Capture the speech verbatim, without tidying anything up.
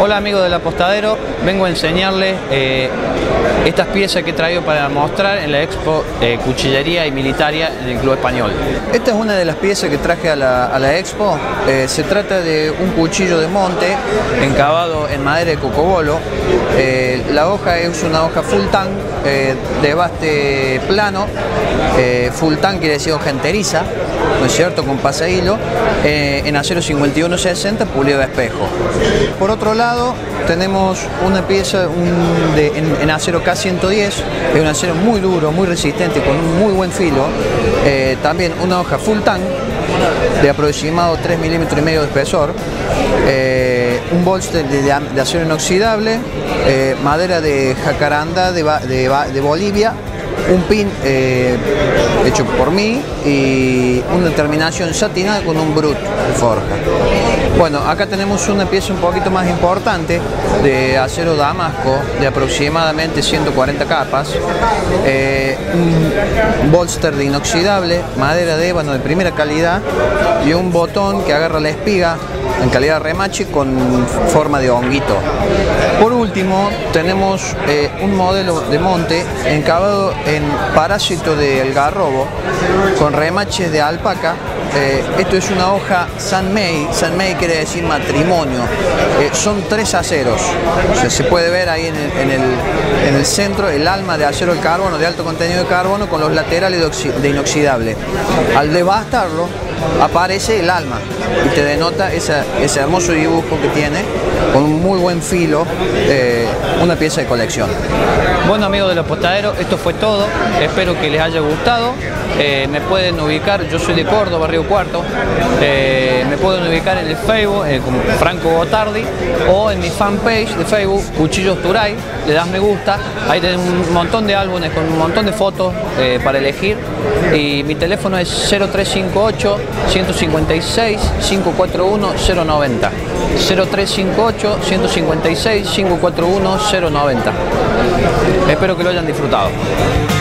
Hola amigos del Apostadero, vengo a enseñarles eh, estas piezas que he traído para mostrar en la Expo eh, Cuchillería y Militaria en el Club Español. Esta es una de las piezas que traje a la, a la Expo. Eh, se trata de un cuchillo de monte encavado en madera de cocobolo. Eh, la hoja es una hoja full tank eh, de baste plano. Eh, full tank quiere decir hoja enteriza, ¿no es cierto?, con pasahilo, eh, en acero cincuenta y uno sesenta pulido de espejo. Por otro lado tenemos una pieza un de, en, en acero K ciento diez, es un acero muy duro, muy resistente, con un muy buen filo. Eh, también una hoja full tank de aproximado tres milímetros y medio de espesor. Eh, un bolster de, de, de acero inoxidable, eh, madera de jacaranda de, de, de Bolivia, un pin eh, hecho por mí y una terminación satinada con un brut de forja. Bueno, acá tenemos una pieza un poquito más importante de acero damasco de aproximadamente ciento cuarenta capas, eh, un bolster de inoxidable, madera de ébano de primera calidad y un botón que agarra la espiga en calidad remache con forma de honguito. Por último tenemos eh, un modelo de monte encavado en parásito de algarrobo con remaches de alpaca. Eh, esto es una hoja Sanmei, Sanmei quiere decir matrimonio. Eh, son tres aceros, o sea, se puede ver ahí en el, en, el, en el centro el alma de acero de carbono, de alto contenido de carbono, con los laterales de, de inoxidable. Al devastarlo aparece el alma y te denota esa, ese hermoso dibujo que tiene con un muy buen filo, eh, una pieza de colección. Bueno amigos del Apostadero, esto fue todo, espero que les haya gustado. Eh, me pueden ubicar, yo soy de Córdoba, Barrio Cuarto, eh, me pueden ubicar en el Facebook eh, como Franco Gotardi, o en mi fanpage de Facebook Cuchillos Turay, le das me gusta, ahí tenés un montón de álbumes con un montón de fotos eh, para elegir, y mi teléfono es cero tres cinco ocho, uno cinco seis, cinco cuatro uno, cero nueve cero, cero tres cinco ocho, uno cinco seis, cinco cuatro uno, cero nueve cero. Espero que lo hayan disfrutado.